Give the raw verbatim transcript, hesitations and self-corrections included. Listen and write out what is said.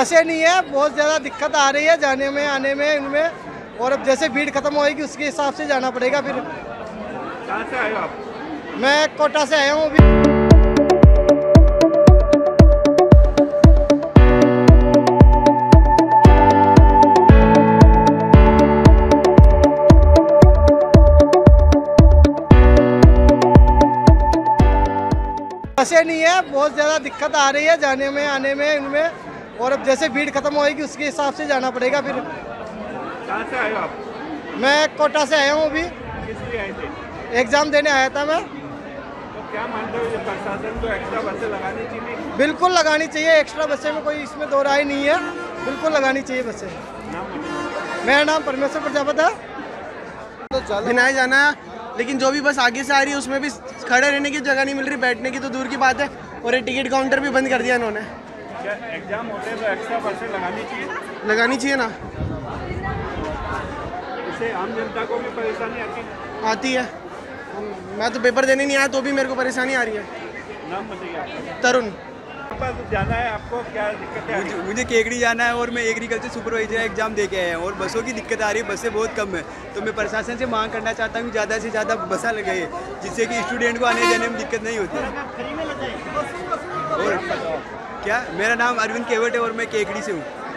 बसें नहीं है, बहुत ज़्यादा दिक्कत आ रही है जाने में आने में इनमें। और अब जैसे भीड़ खत्म होएगी उसके हिसाब से जाना पड़ेगा। फिर कहाँ से आए हो आप? मैं कोटा से आया हूँ अभी। बसें नहीं है, बहुत ज़्यादा दिक्कत आ रही है जाने में आने में इनमें। और अब जैसे भीड़ खत्म होएगी उसके हिसाब से जाना पड़ेगा। फिर कहाँ से आए हो आप? मैं कोटा से आया हूँ अभी। किस लिए आए थे? एग्ज़ाम देने आया था मैं। तो क्या मानते हो, ये प्रशासन को एक्स्ट्रा बसें लगानी चाहिए? बिल्कुल लगानी चाहिए एक्स्ट्रा बसें, में कोई इसमें दो राय नहीं है, बिल्कुल लगानी चाहिए बसें। नाम मेरा नाम परमेश्वर प्रजापत है। तो बिनाए जाना है, लेकिन जो भी बस आगे से आ रही है उसमें भी खड़े रहने की जगह नहीं मिल रही, बैठने की तो दूर की बात है। और ये टिकट काउंटर भी बंद कर दिया इन्होंने। क्या एग्जाम होते हैं तो एक्स्ट्रा बसें लगानी चाहिए? लगानी चाहिए ना, इससे आम जनता को भी परेशानी आती है। आती है। मैं तो पेपर देने नहीं आया तो भी मेरे को परेशानी आ रही है। नाम बताइए आपका। तरुण। पास जाना है आपको, क्या दिक्कतें आ रही मुझे, हैं? मुझे केकड़ी जाना है और मैं एग्रीकल्चर सुपरवाइजर एग्जाम दे के आया हूँ और बसों की दिक्कत आ रही है, बसें बहुत कम है। तो मैं प्रशासन से मांग करना चाहता हूँ ज़्यादा से ज़्यादा बसा लगे, जिससे कि स्टूडेंट को आने जाने में दिक्कत नहीं होती है। और क्या, मेरा नाम अरविंद केवट है और मैं केकड़ी से हूँ।